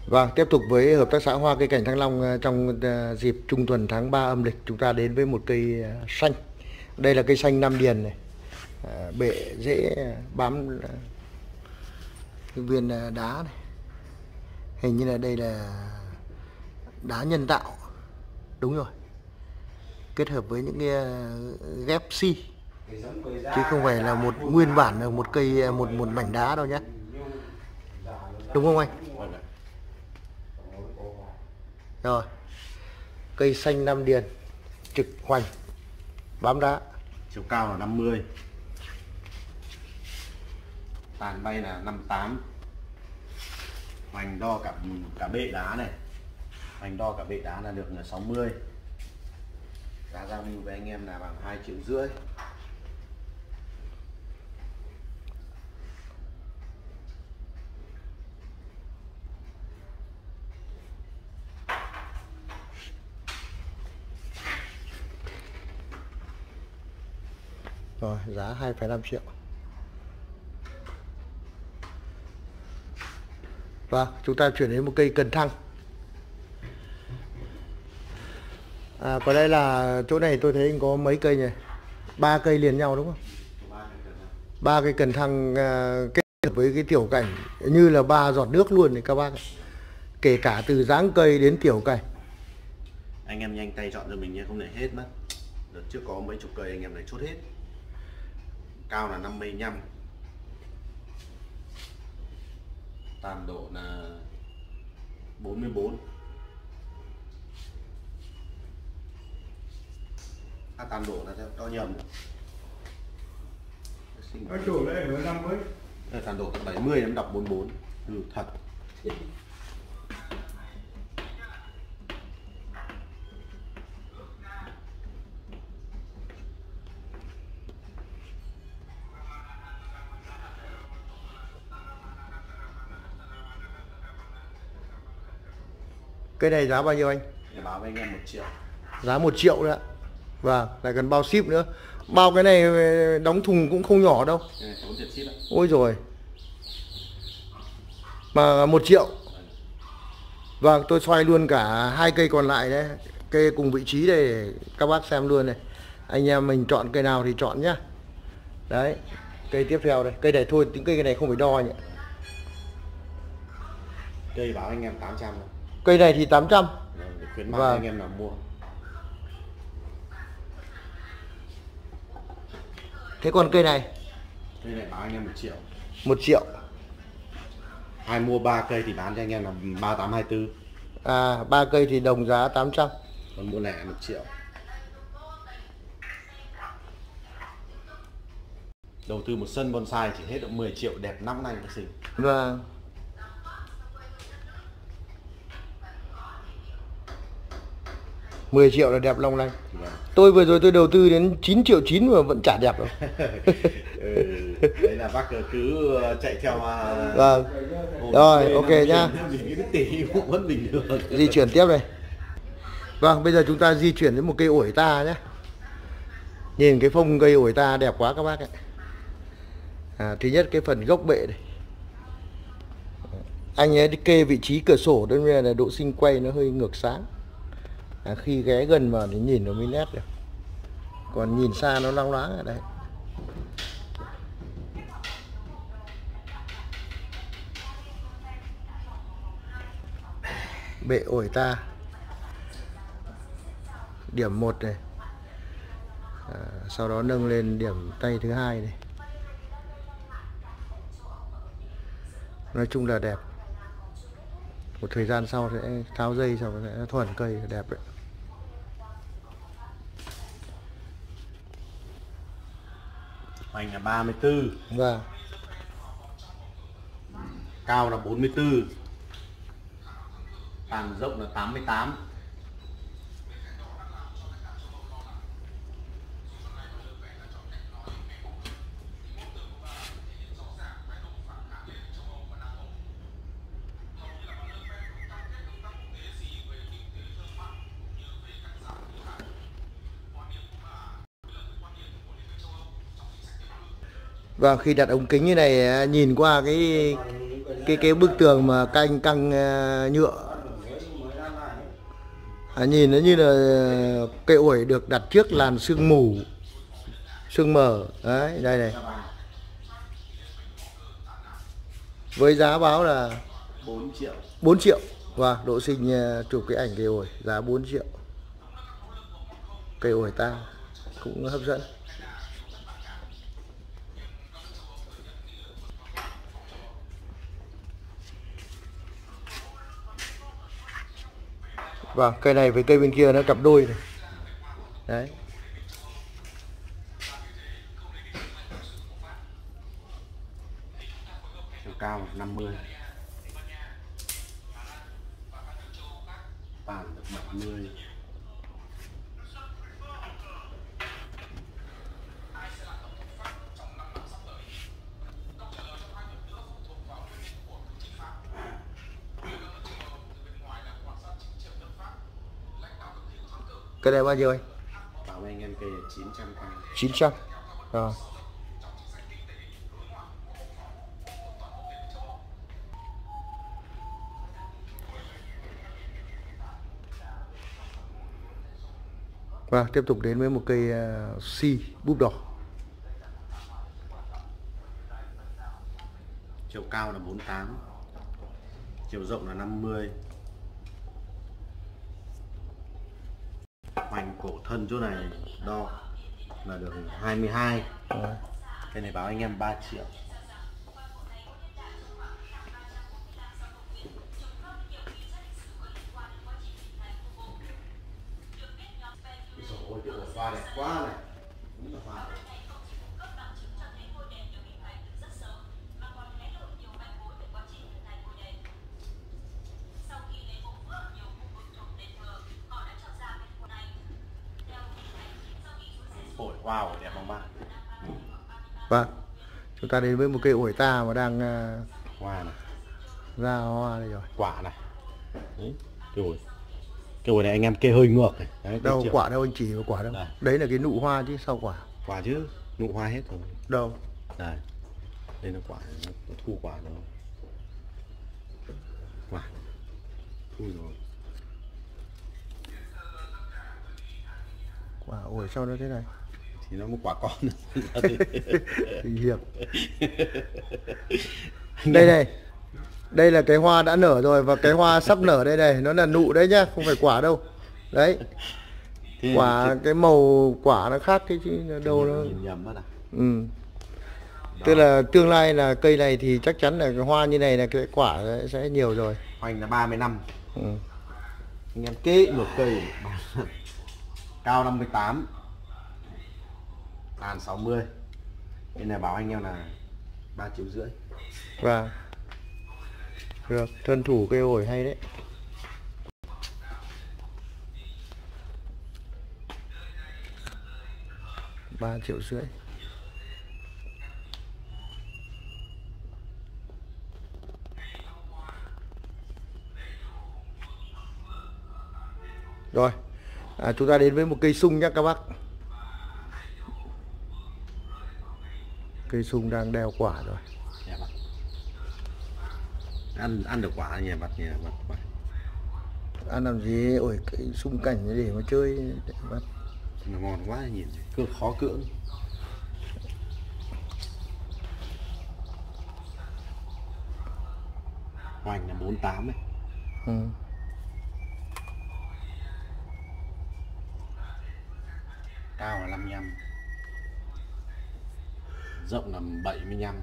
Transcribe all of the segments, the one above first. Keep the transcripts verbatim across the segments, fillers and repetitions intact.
Vâng, tiếp tục với hợp tác xã Hoa Cây Cảnh Thăng Long trong dịp trung tuần tháng ba âm lịch, chúng ta đến với một cây xanh. Đây là cây xanh Nam Điền này. Bệ dễ bám cái viên đá này. Hình như là đây là đá nhân tạo. Đúng rồi. Kết hợp với những cái ghép xi, chứ không phải là một nguyên bản là một cây một một mảnh đá đâu nhé. Đúng không anh? Rồi, cây xanh Nam Điền trực hoành bám đá, chiều cao là năm mươi, tàn bay là năm mươi tám, hoành đo cả cả bệ đá này, hoành đo cả bệ đá là được là sáu mươi. Giá giao lưu với anh em là bằng hai triệu rưỡi. Rồi, giá hai phẩy năm triệu. Và chúng ta chuyển đến một cây cần thăng. À, có đây là chỗ này tôi thấy có mấy cây này, ba cây liền nhau đúng không? Ba cây cần thăng uh, kết hợp với cái tiểu cảnh như là ba giọt nước luôn này các bác. Kể cả từ dáng cây đến tiểu cảnh. Anh em nhanh tay chọn cho mình nha, không để hết mất. Đợt trước có mấy chục cây anh em này chốt hết. Cao là năm mươi lăm, tàn độ là bốn mươi bốn. À, tàn độ là đo nhầm. Có chủ đấy ở năm mới. Tàn độ tận bảy mươi em đọc bốn mươi bốn. Ừ, thật. Cây này giá bao nhiêu anh? Để báo với anh em một triệu. Giá một triệu nữa. Vâng, lại cần bao ship nữa. Bao cái này đóng thùng cũng không nhỏ đâu. Ôi rồi. Mà một triệu. Vâng, tôi xoay luôn cả hai cây còn lại đấy. Cây cùng vị trí để các bác xem luôn này. Anh em mình chọn cây nào thì chọn nhá. Đấy, cây tiếp theo đây. Cây này thôi, tính cây này không phải đo nhỉ. Cây báo anh em tám trăm. Cây này thì tám trăm. Để khuyến mãi anh em nào mua. Thế còn cây này? Cây này báo anh em một triệu. Một triệu. Ai mua ba cây thì bán cho anh em là ba tám hai tư. À, ba cây thì đồng giá tám trăm. Còn mua lẻ một triệu. Đầu tư một sân bonsai chỉ hết được mười triệu, đẹp năm nay mới xinh. Vâng. mười triệu là đẹp long lanh. Vâng. Tôi vừa rồi tôi đầu tư đến chín triệu chín mà vẫn chả đẹp đâu. Ừ, đấy là bác cứ chạy theo. Vâng. Rồi, ok nhá. Tỷ cũng vẫn bình thường. Di chuyển tiếp đây. Vâng, bây giờ chúng ta di chuyển đến một cây ổi ta nhé. Nhìn cái phông cây ổi ta đẹp quá các bác ạ. À, thứ nhất cái phần gốc bệ này. Anh ấy đi kê vị trí cửa sổ nên là độ sinh quay nó hơi ngược sáng. À, khi ghé gần vào thì nhìn nó mới nét được. Còn nhìn xa nó loáng loáng ở đây. Bệ ổi ta. Điểm một này. À, sau đó nâng lên điểm tay thứ hai này. Nói chung là đẹp. Một thời gian sau sẽ tháo dây xong sẽ thuần cây đẹp đấy. Hoành là ba mươi tư. Vâng. Cao là bốn mươi tư. Tàn rộng là tám mươi tám. Vâng, khi đặt ống kính như này nhìn qua cái cái cái bức tường mà canh căng uh, nhựa. À, nhìn nó như là cây ổi được đặt trước làn sương mù, sương mờ. Đấy, đây này. Với giá báo là bốn triệu. bốn triệu. Và độ sinh chụp cái ảnh cây ổi giá bốn triệu. Cây ổi ta cũng hấp dẫn. Và cây này với cây bên kia nó cặp đôi này. Đấy. Chiều cao năm mươi. Bản được bảy mươi. Cái này bao nhiêu anh? Bảo anh em cây chín trăm k. chín trăm. Rồi. Và tiếp tục đến với một cây uh, si búp đỏ. Chiều cao là bốn mươi tám. Chiều rộng là năm mươi. Hoành cổ thân chỗ này đo là được hai mươi hai. Đấy. Cái này báo anh em ba triệu. Ôi, cái ổ hoa đẹp quá này. Đúng là hoa. Ổi hoa ổi đẹp không ba? Vâng. Chúng ta đến với một cây ổi ta mà đang uh, Hoa này. ra hoa đây rồi. Quả này. Đấy, cái ổi. Cái ổi này anh em kê hơi ngược này. Đấy, Đâu triệu. quả đâu anh chỉ vào quả đâu. Đây. Đấy là cái nụ hoa chứ sau quả. Quả chứ, nụ hoa hết rồi. Đâu? Đây. Đây là quả, nó thu quả rồi. Quả. Thu rồi. Quả ổi sau đó thế này. Thì nó một quả con. Hiệp. Đây này. Đây là cái hoa đã nở rồi và cái hoa sắp nở đây này, nó là nụ đấy nhá, không phải quả đâu. Đấy. Thế Quả cái màu quả nó khác cái chứ đâu nó. nhìn nhầm mất à? Ừ. Tức là tương lai là cây này thì chắc chắn là cái hoa như này là cái quả sẽ nhiều rồi. Hoành là ba mươi lăm. Ừ. Anh em kê ngược cây. Cao năm mươi tám. Tàn sáu mươi. Bên này bảo anh em là ba triệu rưỡi. Và được, thân thủ cây ổi hay đấy. ba triệu rưỡi. Rồi, à, chúng ta đến với một cây sung nhé các bác. Cây sung đang đeo quả rồi. Đẹp à? Ăn ăn được quả nhỉ, mặt nhỉ, mặt quả. Ăn làm gì, ổi cây sung cảnh để mà chơi. Nó ngon quá nhìn, cứ khó cưỡng. Hoành là bốn mươi tám ấy. Ừ. Cao là năm mươi lăm. Rộng là bảy mươi lăm.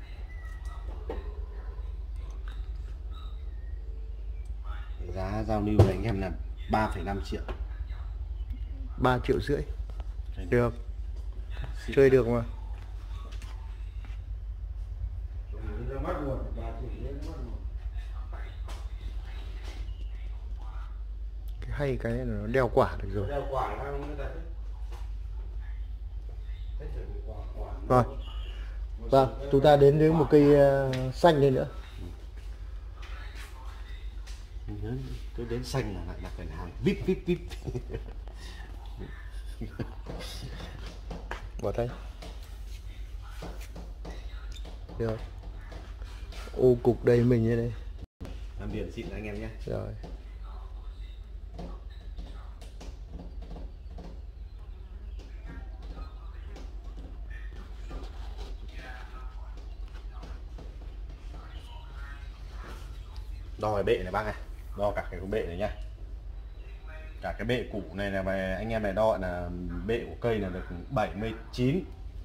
Giá giao lưu với anh em là ba phẩy năm triệu. ba triệu rưỡi. Được. Chơi được mà. Cái hay cái này là nó đeo quả được rồi. Rồi. Vâng, chúng ta đến với một cây uh, xanh lên nữa. Nhớ tôi đến xanh là lại đặt cái hàng vip vip vip. Bỏ tay. Được. Ô cục đầy mình như đây. Làm biển xịn anh em nhé. Rồi. Đo cái bệ này bác này, đo cả cái bệ này nhá. Cả cái bệ cũ này là về anh em này đo là bệ của cây là được bảy mươi chín,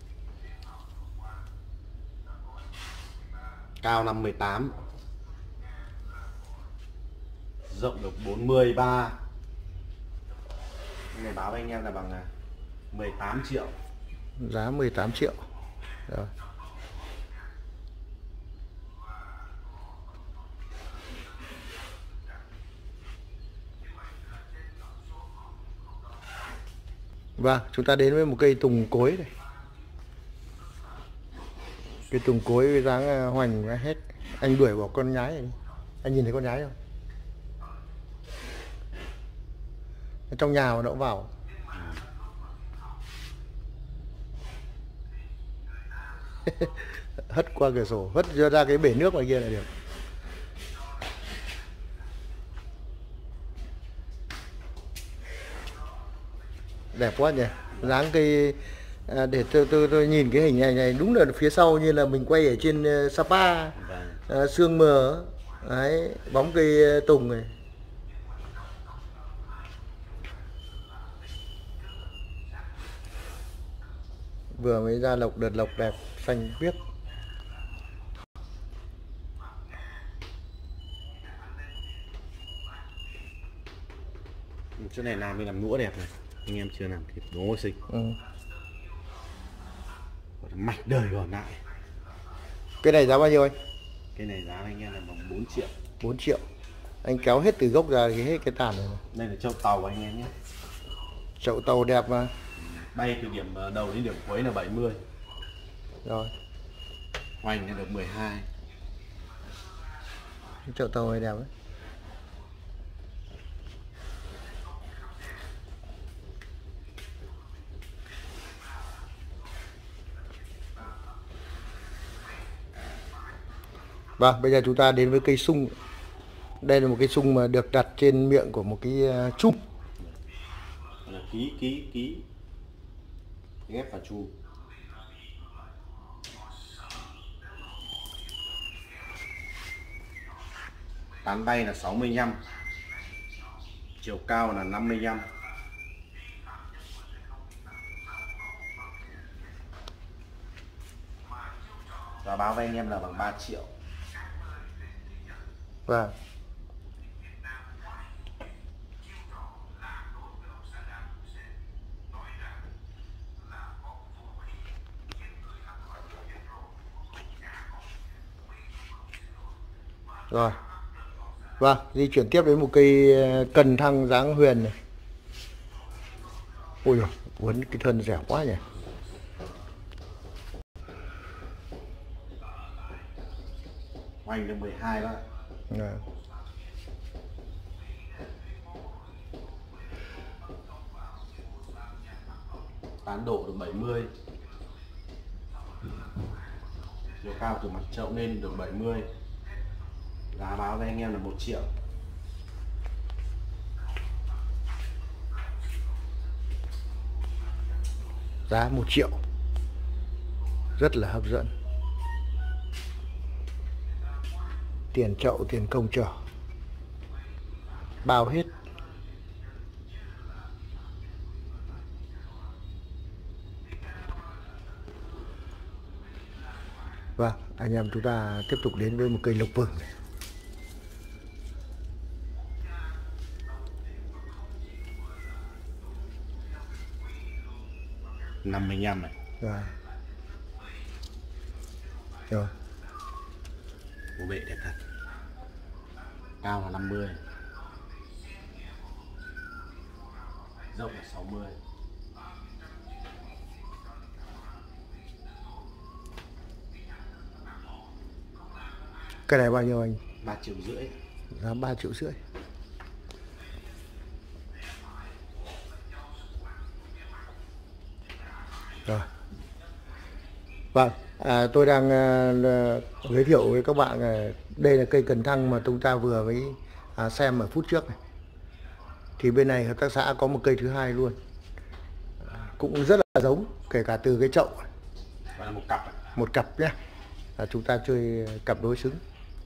cao năm mươi tám, rộng được bốn mươi ba. Cái này báo với anh em là bằng mười tám triệu. Giá mười tám triệu. Rồi. Vâng, chúng ta đến với một cây tùng cối này. Cây tùng cối với dáng hoành hết. Anh đuổi bỏ con nhái này. Anh nhìn thấy con nhái không? Ở trong nhà mà nó vào. Hất qua cửa sổ, hất ra cái bể nước ngoài kia là được. Đẹp quá nhỉ. Dáng cây à, để tôi, tôi tôi nhìn cái hình này này đúng là phía sau như là mình quay ở trên uh, Sapa. À, sương mờ đấy, bóng cây tùng này. Vừa mới ra lộc, đợt lộc đẹp xanh biếc. Chỗ này làm đi làm nũa đẹp này, anh em chưa làm kịp nỗ xinh. Ừ. Mạch đời còn lại. Cái này giá bao nhiêu anh? Cái này giá anh em là bằng bốn triệu. bốn triệu. Anh kéo hết từ gốc ra thì hết cái tàn này. Đây là chậu tàu anh em nhé. Chậu tàu đẹp mà. Bay từ điểm đầu đến điểm cuối là bảy mươi. Rồi. Hoành là được mười hai. Cái chậu tàu này đẹp đấy. Vâng, bây giờ chúng ta đến với cây sung. Đây là một cây sung mà được đặt trên miệng của một cái chum. Là ký ký ký ghép vào chu. Tán bay là sáu mươi lăm, chiều cao là năm mươi lăm. Và báo với anh em là bằng ba triệu. Vâng. Rồi. Vâng, di chuyển tiếp đến một cây cần thăng dáng huyền này. Ôi giời, uốn cái thân dẻo quá nhỉ. Hoành được mười hai đó. À. Tán độ được bảy mươi. Chiều cao từ mặt chậu lên được bảy mươi. Giá báo với anh em là một triệu. Giá một triệu. Rất là hấp dẫn. Tiền chậu, tiền công trở, bao hết. Vâng, anh em chúng ta tiếp tục đến với một cây lộc vừng này. năm mươi lăm này. Rồi. Rồi. Bộ bệ đẹp thật. Cao là năm mươi. Rộng là sáu mươi. Cái này bao nhiêu anh? ba triệu rưỡi. Giá ba triệu rưỡi. Rồi. Vâng, À, tôi đang uh, giới thiệu với các bạn uh, đây là cây cần thăng mà chúng ta vừa mới uh, xem ở phút trước này. Thì bên này hợp tác xã có một cây thứ hai luôn, cũng rất là giống, kể cả từ cái chậu. Và là một cặp. Một cặp nhé. À, chúng ta chơi cặp đối xứng.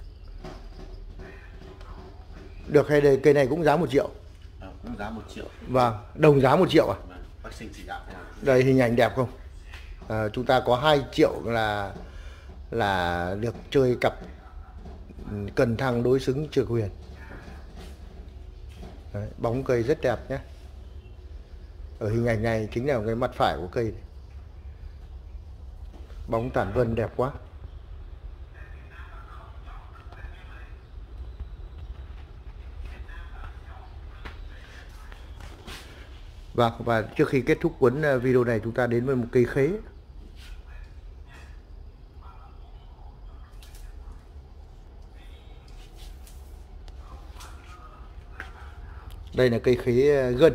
Được hay đây, cây này cũng giá một triệu. À, cũng giá một triệu. Vâng, đồng giá một triệu à? Vâng, bác Sinh chỉ đạo. Đây hình ảnh đẹp không? À, chúng ta có hai triệu là là được chơi cặp cần thăng đối xứng Trực Huyền. Đấy, bóng cây rất đẹp nhé. Ở hình ảnh này chính là cái mặt phải của cây này. Bóng tản vân đẹp quá. Vâng, và trước khi kết thúc cuốn video này chúng ta đến với một cây khế. Đây là cây khế gân,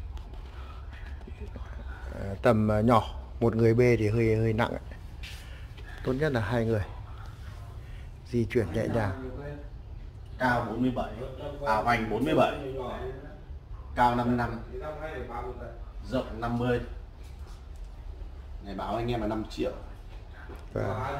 tầm nhỏ, một người bê thì hơi hơi nặng. Tốt nhất là hai người di chuyển nhẹ nhàng. Cao bốn mươi bảy, ảo hoành bốn mươi bảy, cao năm mươi lăm, rộng năm mươi. Này báo anh em là năm triệu. Và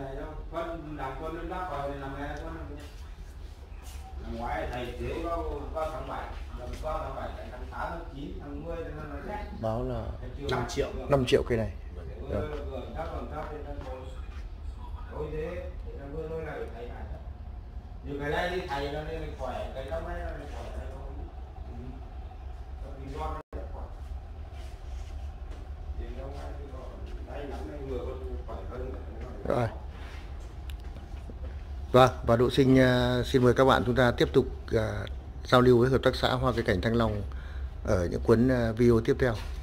năm ngoái thầy chế có có tháng bảy, có tháng bảy, tháng tám, tháng chín, tháng mười, báo là năm triệu. năm triệu cây này. Như cái này đi thầy nó nên khỏe, cái đó mới khỏe. Rồi. Vâng, và Độ Sinh uh, xin mời các bạn chúng ta tiếp tục uh, giao lưu với hợp tác xã Hoa Cây Cảnh Thăng Long ở những cuốn uh, video tiếp theo.